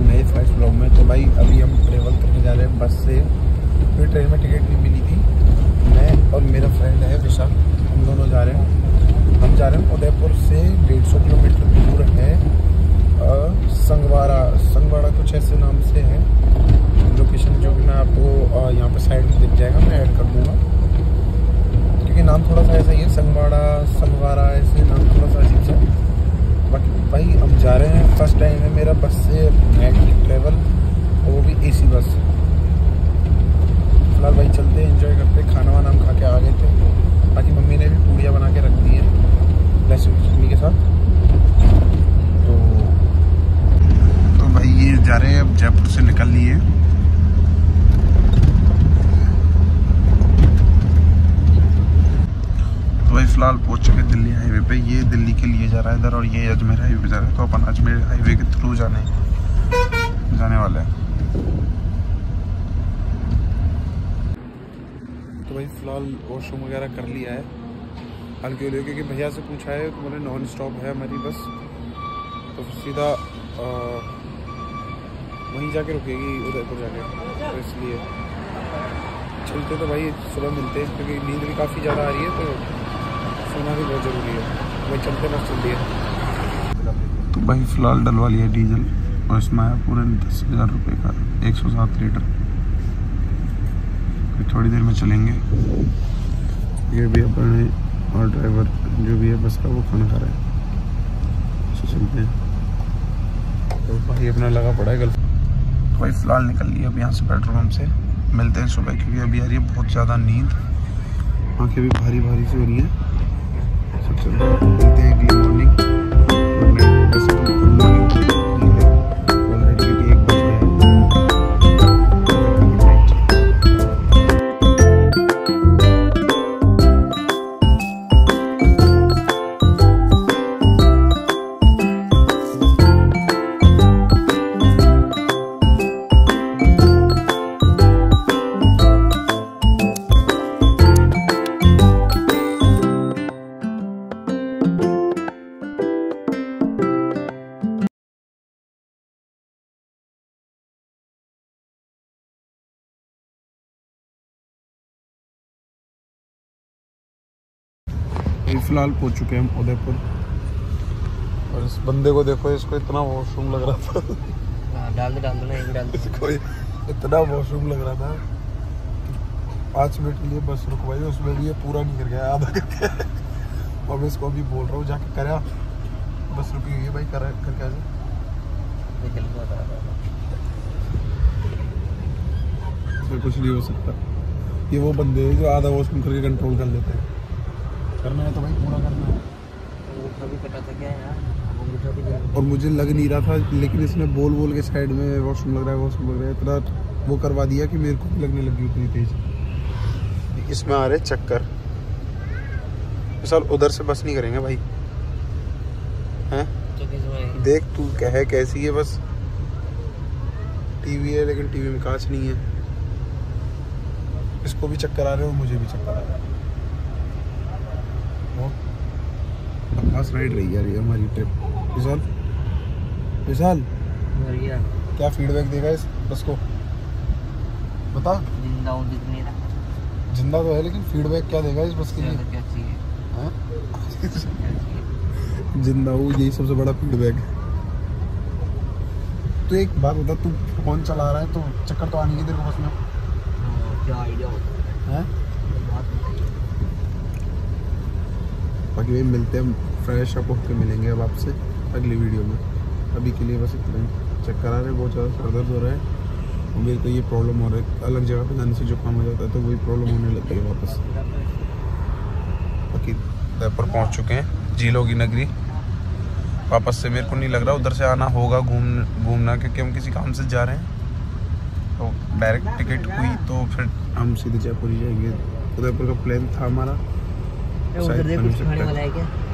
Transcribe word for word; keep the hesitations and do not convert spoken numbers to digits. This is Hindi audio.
नए फर्स्ट ब्लॉग में। तो भाई अभी हम ट्रेवल करने जा रहे हैं बस से, फिर ट्रेन में टिकट नहीं मिली थी। मैं और मेरा फ्रेंड है विशाल, हम दोनों जा रहे हैं। हम जा रहे हैं उदयपुर से डेढ़ सौ किलोमीटर दूर है संगवाड़ा, संगवाड़ा कुछ ऐसे नाम से है लोकेशन, जो कि मैं आपको यहाँ पे साइड में दिख जाएगा, मैं ऐड कर दूँगा, क्योंकि नाम थोड़ा सा ऐसा ही है, संगवाड़ा संगवाड़ा ऐसे नाम थोड़ा सा अजीब सा। बाकी भाई हम जा रहे हैं, फर्स्ट टाइम है मेरा बस से नाइट की ट्रैवल, और वो भी एसी बस। फिलहाल भाई चलते हैं, एंजॉय करते हैं। खाना वाना हम खा के आ गए थे, बाकी मम्मी ने भी पूड़ियाँ बना के रख दी हैं लहसुन की चटनी के साथ। तो तो भाई ये जा रहे हैं, अब जयपुर से निकल लिए। तो भाई फिलहाल पहुंच चुके दिल्ली हाईवे पे। ये दिल्ली के लिए जा रहा है इधर, और ये अजमेर हाईवे पे जा रहा है। तो अपन अजमेर हाईवे के थ्रू जाने जाने वाले हैं। तो भाई फिलहाल वॉशरूम वगैरह कर लिया है हल्की हल्की, क्योंकि भैया से पूछा है तो बोले नॉन स्टॉप है हमारी बस, तो सीधा आ, वहीं जाके रुकेगी उदयपुर जाके, तो इसलिए चलते। तो भाई सुबह मिलते हैं, क्योंकि नींद भी काफ़ी ज़्यादा आ रही है, तो सोना भी बहुत ज़रूरी है। वही चलते बस चलती है। तो भाई फ़िलहाल डलवा लिया डीजल, और इसमें आया पूरे दस हज़ार रुपये का एक सौ सात लीटर। फिर थोड़ी देर में चलेंगे। ये भी अपने और ड्राइवर जो भी है बस का, वो खाना खा रहा है, तो चलते हैं। तो भाई अपना लगा पड़ा है गल। तो भाई फ़िलहाल निकल लिया अब यहाँ से पेट्रोल पंप से। मिलते हैं सुबह, क्योंकि अभी आ रही है बहुत ज़्यादा नींद, आँखें भी भारी भारी सी हो रही हैं। मिलते हैं अगली मॉर्निंग। वैसे तो गुड मॉर्निंग ऑलरेडी, क्योंकि एक बज गया है। फिलहाल पहुंच चुके हैं हम उदयपुर, और इस बंदे को देखो, इसको इतना वॉशरूम लग रहा था। डाल दे डाल दो ना, एक डाल दो। इसको इतना वॉशरूम लग रहा था, पाँच मिनट के लिए बस रुकवाई, उसमें भी ये पूरा नहीं कर गया, आधा करके। और मैं इसको अभी बोल रहा हूँ जाके करा, बस रुकी हुई है भाई, करा करके आजा। इसमें कुछ नहीं हो सकता, ये वो बंदे हैं जो आधा वॉशरूम करके कंट्रोल कर लेते हैं। करना है तो भाई पूरा करना है। अंगूठा भी कटा था क्या यार, अंगूठा भी। और मुझे लग नहीं रहा था, लेकिन इसने बोल बोल के साइड में वॉशरूम लग रहा है वॉशरूम लग रहा है, इतना वो करवा दिया कि मेरे को भी लगने लगी उतनी तेज। इसमें आ रहे चक्कर, सर उधर से बस नहीं करेंगे भाई, हैं? देख तू क्या है, कैसी है बस। टीवी है लेकिन टीवी में कांच नहीं है। इसको भी चक्कर आ रहे हैं और मुझे भी चक्कर आ रहा है। खास राइड रही यार ये हमारी ट्रिप। विशाल विशाल क्या फीडबैक देगा इस बस को, बता। जिंदा हूँ, जितनी जिंदा तो है, लेकिन फीडबैक क्या देगा इस बस के लिए? क्या चाहिए? जिंदा हूँ, यही सबसे बड़ा फीडबैक है। तो एक बात बता, तू फोन चला रहा है तो चक्कर तो आने की तेरे को बस में? क्या आइडिया होता है? बाकी भाई मिलते हैं, फ्रेश अप होकर मिलेंगे अब आपसे अगली वीडियो में। अभी के लिए बस इतना ही। चक्कर आ रहे हैं, बहुत ज़्यादा सर दर्द हो रहा है, और मेरे को ये प्रॉब्लम हो रहा है, अलग जगह पे जाने से जो काम हो जाता है तो वही प्रॉब्लम होने लगती है वापस। बाकी उदयपुर पहुंच चुके हैं, झीलों की नगरी। वापस से मेरे को नहीं लग रहा उधर से आना होगा घूम घूमना, क्योंकि हम किसी काम से जा रहे हैं। तो डायरेक्ट टिकट हुई तो फिर हम सीधे जयपुर ही जाएंगे। उदयपुर का प्लान था हमारा। उधर देख कुछ खाने वाला है क्या?